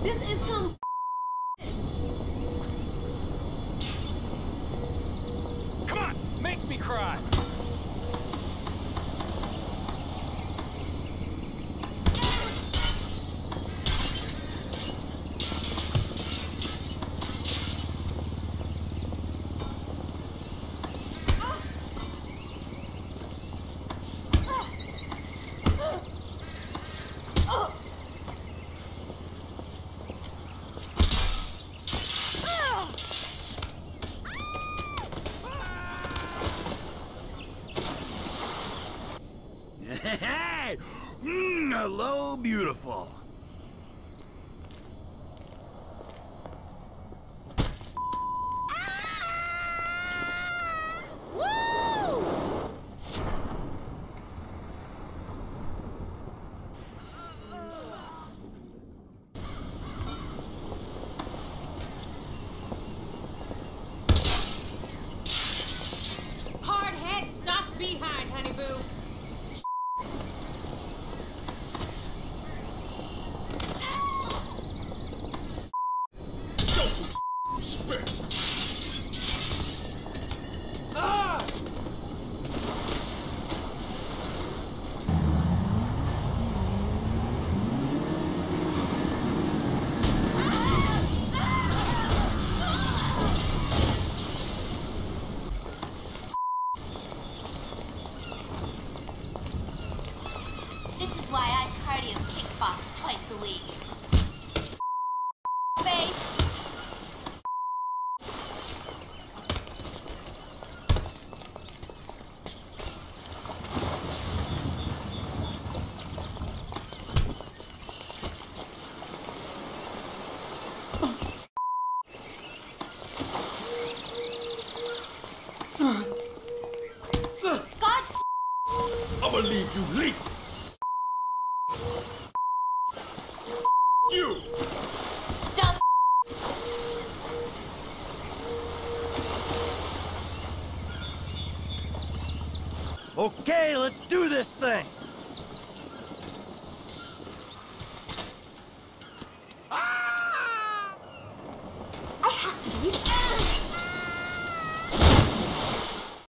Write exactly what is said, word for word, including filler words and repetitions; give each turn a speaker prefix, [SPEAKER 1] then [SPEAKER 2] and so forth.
[SPEAKER 1] This is some
[SPEAKER 2] Come on, make me cry.
[SPEAKER 3] Hey! Mm, hello, beautiful.
[SPEAKER 1] hard head, soft behind, honey boo.
[SPEAKER 2] Ah!
[SPEAKER 4] This is why I cardio kickbox twice a week. Face. God.
[SPEAKER 5] I'ma leave you leak. You.
[SPEAKER 4] Dumb.
[SPEAKER 3] Okay, let's do this thing.